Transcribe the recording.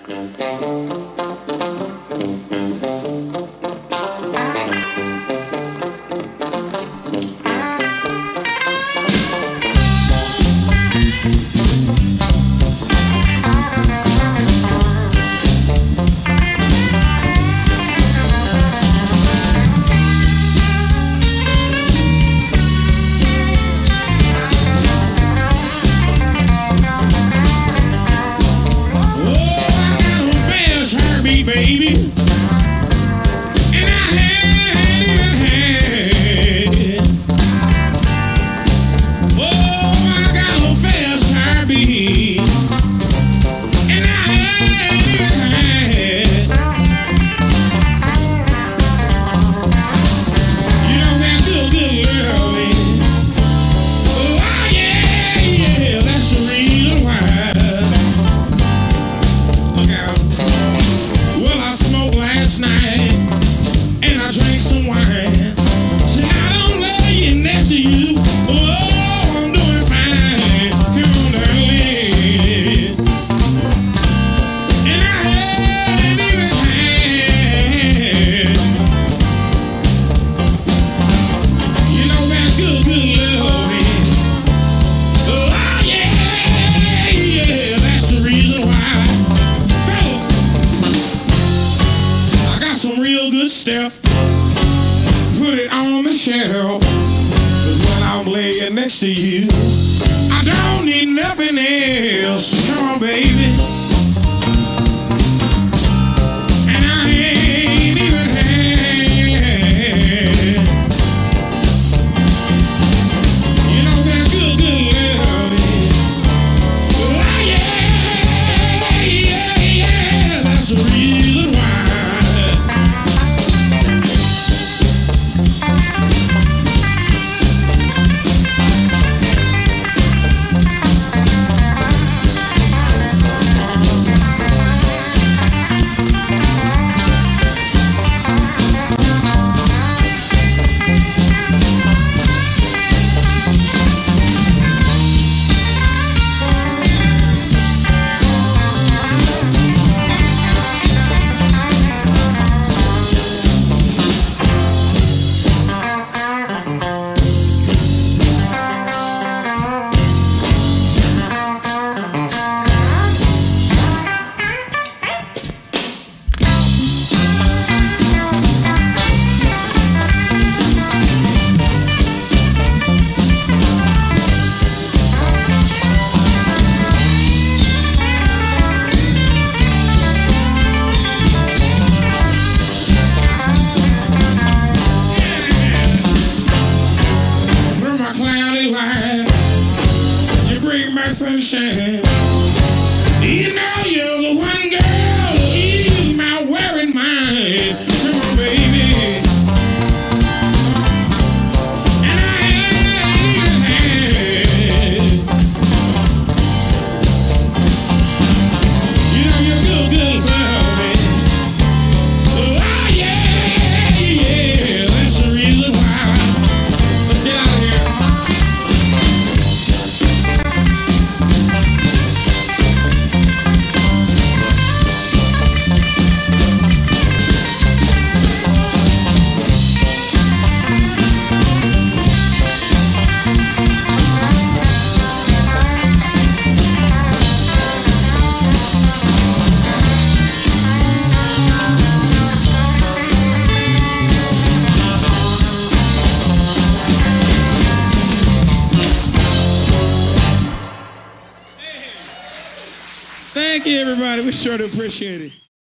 Baby, and I had, oh, I got a fast heartbeat, and I had, you know that good loving, oh yeah, that's the reason why. Look out. Well, I smoked last night, and I drank some wine. Said I don't love you next to you. Oh, I'm doing fine. Come on, darling. And I hadn't even had, you know, that good loving. Oh, yeah, that's the reason why. Fellas, some real good stuff, put it on the shelf, 'cause when I'm laying next to you, I don't need nothing else. Come on, baby. And I ain't even had, you know, that good loving. Oh, yeah, that's the reason why. You bring my sunshine. You know you're the one girl who ease my wearing mind. Come on, baby. And I had, you know you're good baby. Oh yeah, that's the reason why. Let's get out of here. Thank you, everybody. We sure do appreciate it.